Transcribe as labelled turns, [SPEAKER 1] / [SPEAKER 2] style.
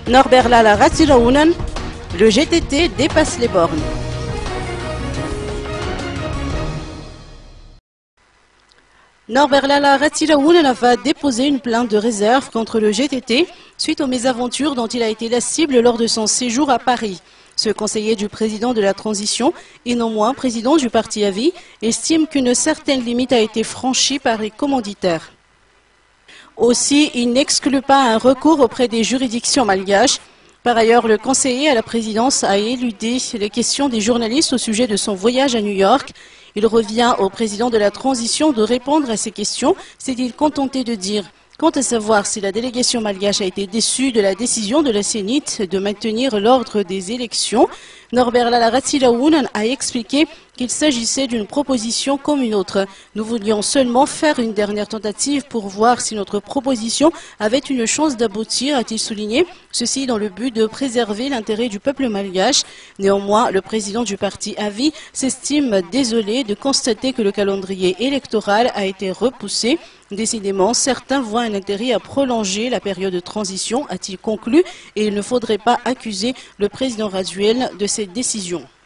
[SPEAKER 1] Norbert Lala Ratsiraunen, le GTT dépasse les bornes. Norbert Lala Ratsiraunen va déposer une plainte de réserve contre le GTT suite aux mésaventures dont il a été la cible lors de son séjour à Paris. Ce conseiller du président de la transition, et non moins président du parti à vie, estime qu'une certaine limite a été franchie par les commanditaires. Aussi, il n'exclut pas un recours auprès des juridictions malgaches. Par ailleurs, le conseiller à la présidence a éludé les questions des journalistes au sujet de son voyage à New York. Il revient au président de la transition de répondre à ces questions, s'est-il contenté de dire. Quant à savoir si la délégation malgache a été déçue de la décision de la CENIT de maintenir l'ordre des élections, Norbert Lala Ratsiraunen a expliqué qu'il s'agissait d'une proposition comme une autre. Nous voulions seulement faire une dernière tentative pour voir si notre proposition avait une chance d'aboutir, a-t-il souligné, ceci dans le but de préserver l'intérêt du peuple malgache. Néanmoins, le président du parti à vie s'estime désolé de constater que le calendrier électoral a été repoussé. Décidément, certains voient un intérêt à prolonger la période de transition, a-t-il conclu, et il ne faudrait pas accuser le président Raduel de cette décision.